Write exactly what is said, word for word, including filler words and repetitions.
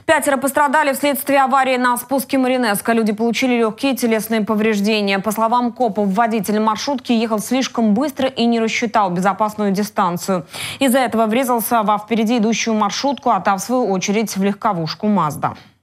Пятеро пострадали вследствие аварии на спуске Маринеско. Люди получили легкие телесные повреждения. По словам копов, водитель маршрутки ехал слишком быстро и не рассчитал безопасную дистанцию. Из-за этого врезался во впереди идущую маршрутку, а та, в свою очередь, в легковушку «Мазда».